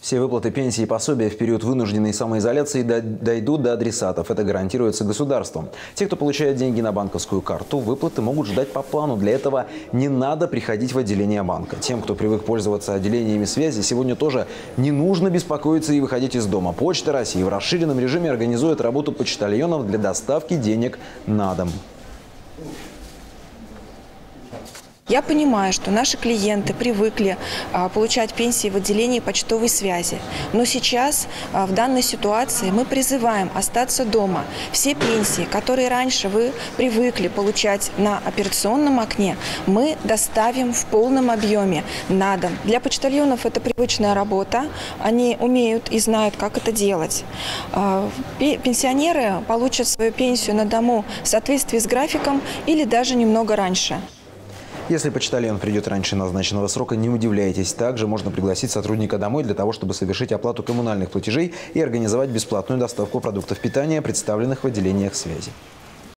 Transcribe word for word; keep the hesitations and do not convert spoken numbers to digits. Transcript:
Все выплаты пенсии и пособия в период вынужденной самоизоляции дойдут до адресатов. Это гарантируется государством. Те, кто получает деньги на банковскую карту, выплаты могут ждать по плану. Для этого не надо приходить в отделение банка. Тем, кто привык пользоваться отделениями связи, сегодня тоже не нужно беспокоиться и выходить из дома. Почта России в расширенном режиме организует работу почтальонов для доставки денег на дом. Я понимаю, что наши клиенты привыкли а, получать пенсии в отделении почтовой связи. Но сейчас, а, в данной ситуации, мы призываем остаться дома. Все пенсии, которые раньше вы привыкли получать на операционном окне, мы доставим в полном объеме на дом. Для почтальонов это привычная работа. Они умеют и знают, как это делать. А, пенсионеры получат свою пенсию на дому в соответствии с графиком или даже немного раньше. Если почтальон придет раньше назначенного срока, не удивляйтесь. Также можно пригласить сотрудника домой для того, чтобы совершить оплату коммунальных платежей и организовать бесплатную доставку продуктов питания, представленных в отделениях связи.